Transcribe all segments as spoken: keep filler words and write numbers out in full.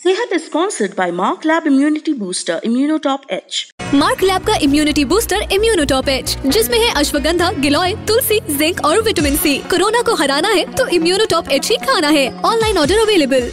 सेहत is sponsored by Mark Lab Immunity Booster Immunotop H। Mark lab का immunity booster Immunotop H, जिसमें है ashwagandha, giloy, tulsi, zinc और vitamin C. Corona को हराना है तो इम्यूनोटॉप एच ही खाना है। Online order available.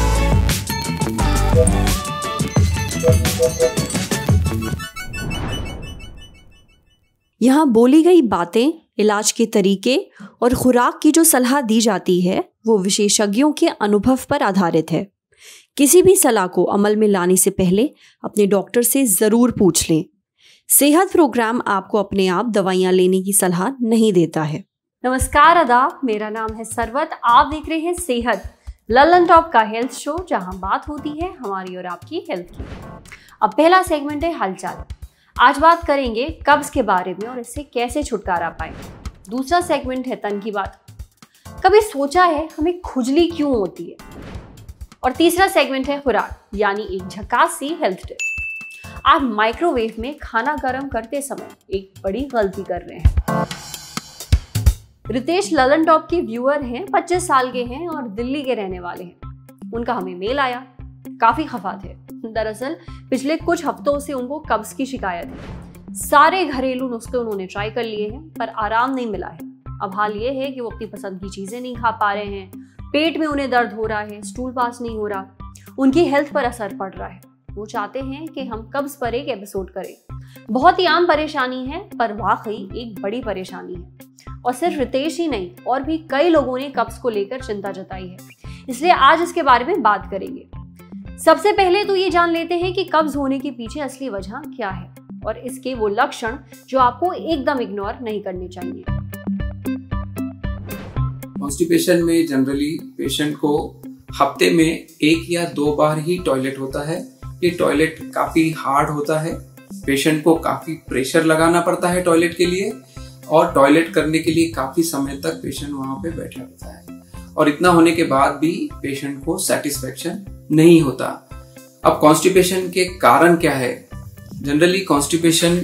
यहाँ बोली गई बातें, इलाज के तरीके और खुराक की जो सलाह दी जाती है वो विशेषज्ञों के अनुभव पर आधारित है। किसी भी सलाह को अमल में लाने से पहले अपने डॉक्टर से जरूर पूछ लें। सेहत प्रोग्राम आपको अपने आप दवाइयाँ लेने की सलाह नहीं देता है। नमस्कार, आदाब। मेरा नाम है सरवत। आप देख रहे हैं सेहत, ललन टॉप का हेल्थ शो, जहां बात होती है हमारी और आपकी हेल्थ की। अब पहला सेगमेंट है हालचाल। आज बात करेंगे कब्ज के बारे में और इससे कैसे छुटकारा पाएं। दूसरा सेगमेंट है तन की बात। कभी सोचा है हमें खुजली क्यों होती है? और तीसरा सेगमेंट है खुराक, यानी एक झकास सी हेल्थ टिप। आप माइक्रोवेव में खाना गर्म करते समय एक बड़ी गलती कर रहे हैं। रितेश ललन टॉप के व्यूअर हैं, पच्चीस साल के हैं और दिल्ली के रहने वाले हैं। उनका हमें मेल आया, काफी खफा थे। दरअसल पिछले कुछ हफ्तों से उनको कब्ज की शिकायत है। सारे घरेलू नुस्खे उन्होंने ट्राई कर लिए हैं पर आराम नहीं मिला है। अब हाल ये है कि वो अपनी पसंद की चीजें नहीं खा पा रहे हैं, पेट में उन्हें दर्द हो रहा है, स्टूल पास नहीं हो रहा, उनकी हेल्थ पर असर पड़ रहा है। वो चाहते हैं कि हम कब्ज पर एक एपिसोड करें। बहुत ही आम परेशानी है पर वाकई एक बड़ी परेशानी है। और सिर्फ रितेश ही नहीं, और भी कई लोगों ने कब्ज को लेकर चिंता जताई है। इसलिए आज इसके बारे में बात करेंगे। सबसे पहले तो ये जान लेते हैं कि कब्ज होने के पीछे असली वजह क्या है और इसके वो लक्षण जो आपको एकदम इग्नोर नहीं करने चाहिए। कॉन्स्टिपेशन में जनरली पेशेंट को हफ्ते में एक या दो बार ही टॉयलेट होता है। ये टॉयलेट काफी हार्ड होता है, पेशेंट को काफी प्रेशर लगाना पड़ता है टॉयलेट के लिए, और टॉयलेट करने के लिए काफी समय तक पेशेंट वहां पे बैठा रहता है। और इतना होने के बाद भी पेशेंट को सेटिस्फेक्शन नहीं होता। अब कॉन्स्टिपेशन के कारण क्या है? जनरली कॉन्स्टिपेशन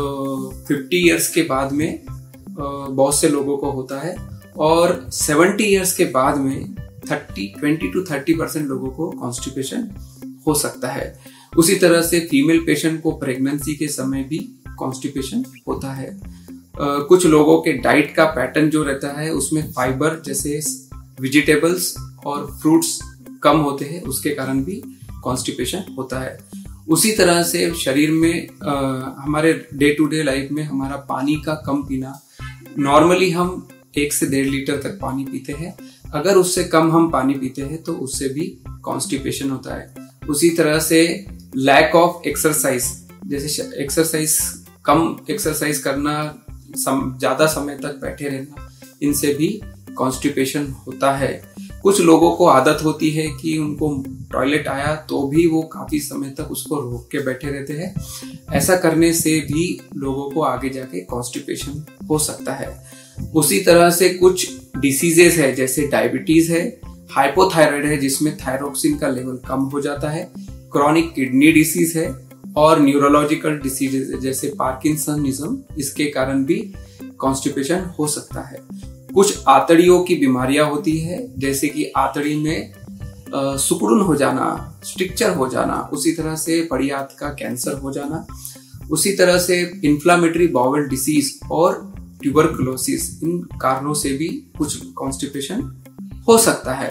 फिफ्टी इयर्स के बाद में uh, बहुत से लोगों को होता है और सेवेंटी इयर्स के बाद में thirty twenty two thirty percent लोगों को कॉन्स्टिपेशन हो सकता है। उसी तरह से फीमेल पेशेंट को प्रेगनेंसी के समय भी कॉन्स्टिपेशन होता है। uh, कुछ लोगों के डाइट का पैटर्न जो रहता है उसमें फाइबर जैसे वेजिटेबल्स और फ्रूट्स कम होते हैं, उसके कारण भी कॉन्स्टिपेशन होता है। उसी तरह से शरीर में uh, हमारे डे टू डे लाइफ में हमारा पानी का कम पीना, नॉर्मली हम एक से डेढ़ लीटर तक पानी पीते हैं, अगर उससे कम हम पानी पीते हैं तो उससे भी कॉन्स्टिपेशन होता है। उसी तरह से लैक ऑफ एक्सरसाइज, जैसे एक्सरसाइज कम एक्सरसाइज करना, सम, ज्यादा समय तक बैठे रहना, इनसे भी कॉन्स्टिपेशन होता है। कुछ लोगों को आदत होती है कि उनको टॉयलेट आया तो भी वो काफी समय तक उसको रोक के बैठे रहते हैं। ऐसा करने से भी लोगों को आगे जाके कॉन्स्टिपेशन हो सकता है। उसी तरह से कुछ डिसीजेस है, जैसे डायबिटीज है, हाइपोथायराइड है जिसमें थायरोक्सिन का लेवल कम हो जाता है, क्रॉनिक किडनी डिसीज है, और न्यूरोलॉजिकल डिसीजेस है जैसे पार्किंसनिज्म, इसके कारण भी कॉन्स्टिपेशन हो सकता है। कुछ आंतड़ियों की बीमारियां होती है, जैसे कि आंतड़ी में सुकुड़न हो जाना, स्ट्रिक्चर हो जाना, उसी तरह से बड़ी आंत का कैंसर हो जाना, उसी तरह से इन्फ्लामेटरी बाउल डिसीज और ट्यूबरकुलोसिस, इन कारणों से भी कुछ कॉन्स्टिपेशन हो सकता है।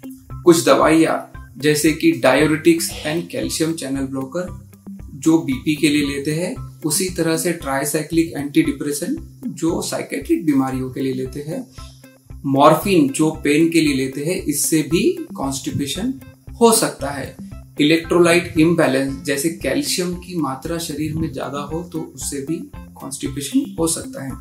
कुछ दवाइयाँ जैसे कि diuretics and calcium channel blocker जो बीपी के लिए लेते हैं, उसी तरह से ट्राइसाइक्लिक एंटी डिप्रेशन जो साइकेट्रिक बीमारियों के लिए लेते हैं, मॉर्फिन जो पेन के लिए लेते हैं, इससे भी कॉन्स्टिपेशन हो सकता है। इलेक्ट्रोलाइट इम्बैलेंस, जैसे कैल्शियम की मात्रा शरीर में ज्यादा हो तो उससे भी कॉन्स्टिपेशन हो सकता है।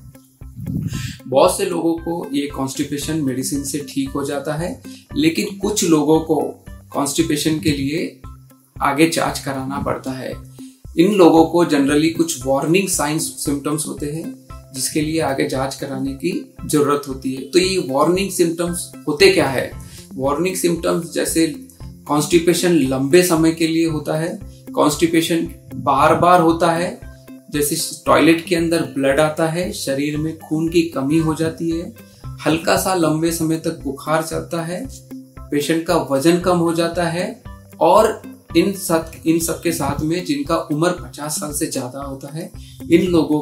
बहुत से लोगों को ये कॉन्स्टिपेशन मेडिसिन से ठीक हो जाता है, लेकिन कुछ लोगों को कॉन्स्टिपेशन के लिए आगे जांच कराना पड़ता है। इन लोगों को जनरली कुछ वार्निंग साइंस सिम्टम्स होते हैं जिसके लिए आगे जांच कराने की जरूरत होती है। तो ये वार्निंग सिम्टम्स होते क्या है? वार्निंग सिम्टम्स जैसे कॉन्स्टिपेशन लंबे समय के लिए होता है, कॉन्स्टिपेशन बार बार होता है, जैसे टॉयलेट के अंदर ब्लड आता है, शरीर में खून की कमी हो जाती है, हल्का सा लंबे समय तक बुखार चलता है, पेशेंट का वजन कम हो जाता है, और इन सब इन सब के साथ में जिनका उम्र पचास साल से ज्यादा होता है, इन लोगों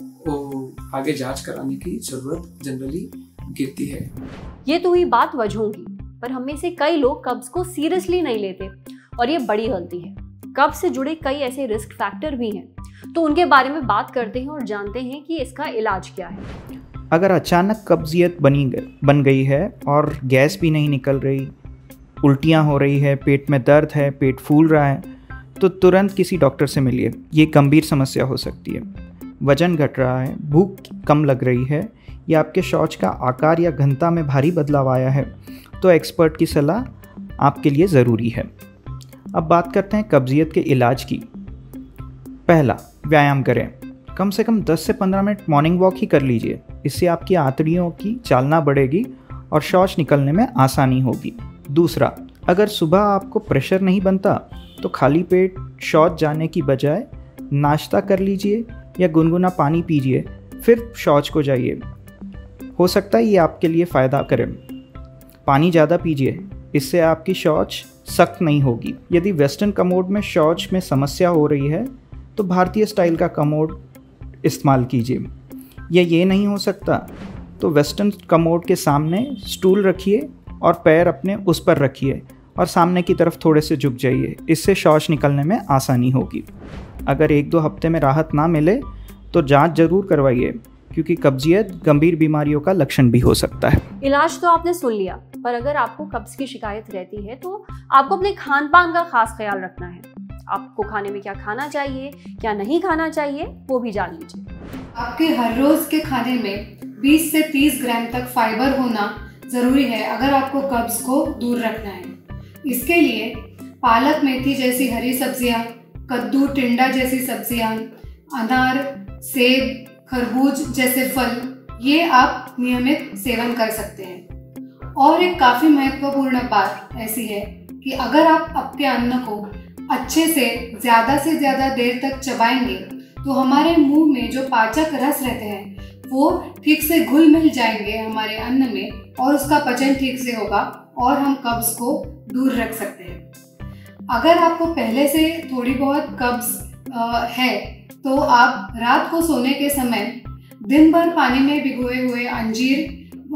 को आगे जांच कराने की जरूरत जनरली गिरती है। ये तो हुई बात वजहों की, पर हम में से कई लोग कब्ज को सीरियसली नहीं लेते और ये बड़ी गलती है। कब्ज से जुड़े कई ऐसे रिस्क फैक्टर भी हैं, तो उनके बारे में बात करते हैं और जानते हैं कि इसका इलाज क्या है। अगर अचानक कब्जियत बनी बन गई है और गैस भी नहीं निकल रही, उल्टियाँ हो रही है, पेट में दर्द है, पेट फूल रहा है, तो तुरंत किसी डॉक्टर से मिलिए। ये गंभीर समस्या हो सकती है। वजन घट रहा है, भूख कम लग रही है या आपके शौच का आकार या घनता में भारी बदलाव आया है, तो एक्सपर्ट की सलाह आपके लिए ज़रूरी है। अब बात करते हैं कब्जियत के इलाज की। पहला, व्यायाम करें। कम से कम दस से पंद्रह मिनट मॉर्निंग वॉक ही कर लीजिए। इससे आपकी आंतड़ियों की चालना बढ़ेगी और शौच निकलने में आसानी होगी। दूसरा, अगर सुबह आपको प्रेशर नहीं बनता तो खाली पेट शौच जाने की बजाय नाश्ता कर लीजिए या गुनगुना पानी पीजिए, फिर शौच को जाइए। हो सकता है ये आपके लिए फ़ायदा करे। पानी ज़्यादा पीजिए, इससे आपकी शौच सख्त नहीं होगी। यदि वेस्टर्न कमोड में शौच में समस्या हो रही है तो भारतीय स्टाइल का कमोड इस्तेमाल कीजिए। या ये नहीं हो सकता तो वेस्टर्न कमोड के सामने स्टूल रखिए और पैर अपने उस पर रखिए और सामने की तरफ थोड़े से झुक जाइए। इससे शौच निकलने में आसानी होगी। अगर एक दो हफ्ते में राहत ना मिले तो जांच जरूर करवाइए, क्योंकि कब्जियत गंभीर बीमारियों का लक्षण भी हो सकता है। इलाज तो आपने सुन लिया, पर अगर आपको कब्ज की शिकायत रहती है तो आपको अपने खान पान का खास ख्याल रखना है। आपको खाने में क्या खाना चाहिए, क्या नहीं खाना चाहिए, वो भी जान लीजिए। आपके हर रोज के खाने में बीस से तीस ग्राम तक फाइबर होना जरूरी है अगर आपको कब्ज को दूर रखना है। इसके लिए पालक मेथी जैसी हरी सब्जियां, कद्दू टिंडा जैसी सब्जियां, अनार, सेब, खरबूज जैसे फल, ये आप नियमित सेवन कर सकते हैं। और एक काफ़ी महत्वपूर्ण बात ऐसी है कि अगर आप आपके अन्न को अच्छे से ज़्यादा से ज़्यादा देर तक चबाएंगे तो हमारे मुंह में जो पाचक रस रहते हैं वो ठीक से घुल मिल जाएंगे हमारे अन्न में और उसका पचन ठीक से होगा और हम कब्ज को दूर रख सकते हैं। अगर आपको पहले से थोड़ी बहुत कब्ज है तो आप रात को सोने के समय दिन भर पानी में भिगोए हुए अंजीर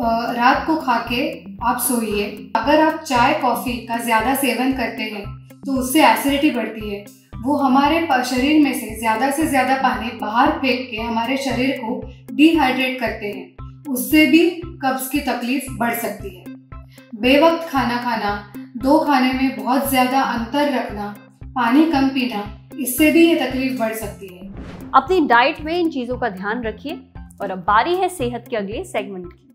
रात को खा के आप सोइए। अगर आप चाय कॉफ़ी का ज़्यादा सेवन करते हैं तो उससे एसिडिटी बढ़ती है। वो हमारे शरीर में से ज़्यादा से ज़्यादा पानी बाहर फेंक के हमारे शरीर को डिहाइड्रेट करते हैं। उससे भी कब्ज की तकलीफ बढ़ सकती है। बेवक्त खाना खाना, दो खाने में बहुत ज़्यादा अंतर रखना, पानी कम पीना, इससे भी ये तकलीफ बढ़ सकती है। अपनी डाइट में इन चीज़ों का ध्यान रखिए। और अब बारी है सेहत के अगले सेगमेंट की।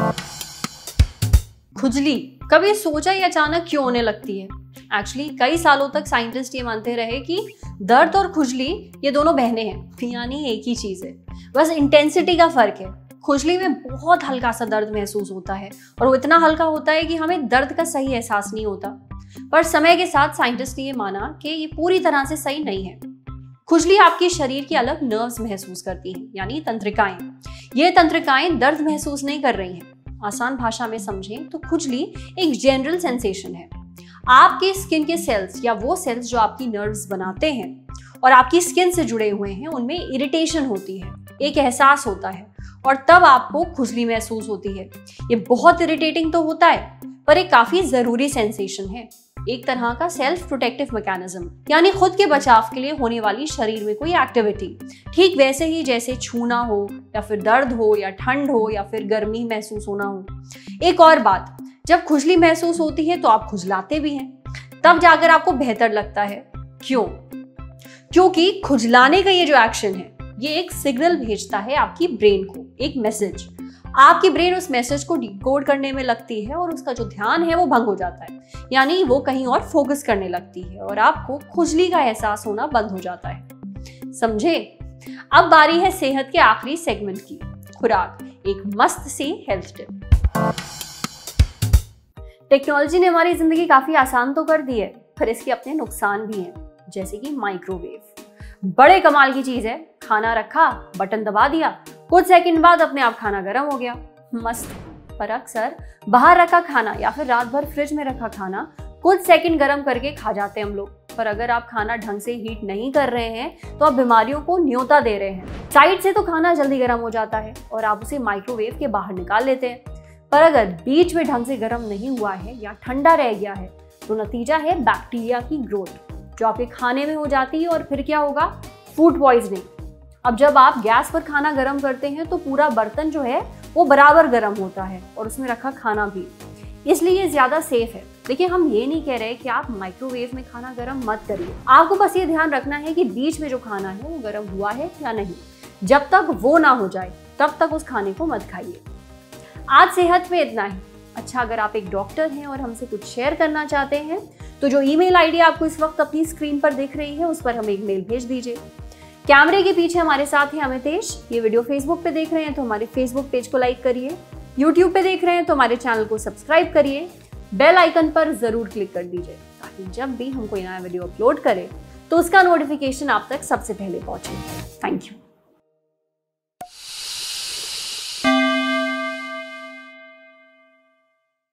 खुजली कभी सोचा ही अचानक क्यों होने लगती है? एक्चुअली कई सालों तक साइंटिस्ट ये मानते रहे कि दर्द और खुजली ये दोनों बहनें हैं, यानी एक ही चीज़ है, बस इंटेंसिटी का फर्क है। खुजली में बहुत हल्का सा दर्द महसूस होता है और वो इतना हल्का होता है कि हमें दर्द का सही एहसास नहीं होता। पर समय के साथ साइंटिस्ट ने ये माना कि ये पूरी तरह से सही नहीं है। खुजली आपके शरीर की अलग नर्व्स महसूस करती हैं, यानी तंत्रिकाएं। ये तंत्रिकाएं दर्द महसूस नहीं कर रही हैं। आसान भाषा में समझें तो खुजली एक जनरल सेंसेशन है। आपके स्किन के सेल्स या वो सेल्स जो आपकी नर्व्स बनाते हैं और आपकी स्किन से जुड़े हुए हैं, उनमें इरिटेशन होती है, एक एहसास होता है और तब आपको खुजली महसूस होती है। ये बहुत इरिटेटिंग तो होता है, पर एक काफी जरूरी सेंसेशन है, एक तरह का सेल्फ प्रोटेक्टिव मैकेनिज्म, यानी खुद के बचाव के लिए होने वाली शरीर में कोई एक्टिविटी। ठीक वैसे ही जैसे छूना हो या फिर दर्द हो या ठंड हो या फिर गर्मी महसूस होना हो। एक और बात, जब खुजली महसूस होती है तो आप खुजलाते भी हैं, तब जाकर आपको बेहतर लगता है। क्यों? क्योंकि खुजलाने का ये जो एक्शन है, ये एक सिग्नल भेजता है आपकी ब्रेन को, एक मैसेज। आपकी ब्रेन उस मैसेज को डिकोड करने में लगती है और उसका जो ध्यान है वो भंग हो जाता है, यानी वो कहीं और फोकस करने लगती है और आपको खुजली का एहसास होना बंद हो जाता है। समझे? अब बारी है सेहत के आखिरी सेगमेंट की, खुराक, एक मस्त सी हेल्थ टिप। टेक्नोलॉजी ने हमारी जिंदगी काफी आसान तो कर दी है, पर इसके अपने नुकसान भी हैं, जैसे कि माइक्रोवेव। बड़े कमाल की चीज है, खाना रखा, बटन दबा दिया, कुछ सेकंड बाद अपने आप खाना गर्म हो गया, मस्त। पर अक्सर बाहर रखा खाना या फिर रात भर फ्रिज में रखा खाना कुछ सेकंड गर्म करके खा जाते हैं हम लोग, पर अगर आप खाना ढंग से हीट नहीं कर रहे हैं तो आप बीमारियों को न्योता दे रहे हैं। साइड से तो खाना जल्दी गर्म हो जाता है और आप उसे माइक्रोवेव के बाहर निकाल लेते हैं, पर अगर बीच में ढंग से गर्म नहीं हुआ है या ठंडा रह गया है तो नतीजा है बैक्टीरिया की ग्रोथ जो आपके खाने में हो जाती है और फिर क्या होगा, फूड पॉइजनिंग। अब जब आप गैस पर खाना गर्म करते हैं तो पूरा बर्तन जो है वो बराबर गर्म होता है और उसमें रखा खाना भी, इसलिए ये ज्यादा सेफ है। देखिए, हम ये नहीं कह रहे कि आप माइक्रोवेव में खाना गर्म मत करिए, आपको बस ये ध्यान रखना है कि बीच में जो खाना है वो गर्म हुआ है या नहीं। जब तक वो ना हो जाए तब तक उस खाने को मत खाइए। आज सेहत में इतना ही। अच्छा, अगर आप एक डॉक्टर हैं और हमसे कुछ शेयर करना चाहते हैं तो जो ईमेल आईडी आपको इस वक्त अपनी स्क्रीन पर दिख रही है उस पर हमें एक मेल भेज दीजिए। कैमरे के पीछे हमारे साथ हैं अमितेश। ये वीडियो फेसबुक पे देख रहे हैं तो हमारे फेसबुक पेज को लाइक करिए, यूट्यूब पे देख रहे हैं तो हमारे चैनल को सब्सक्राइब करिए, बेल आइकन पर जरूर क्लिक कर दीजिए ताकि जब भी हम कोई नया वीडियो अपलोड करें तो उसका नोटिफिकेशन आप तक सबसे पहले पहुंचे। Thank you.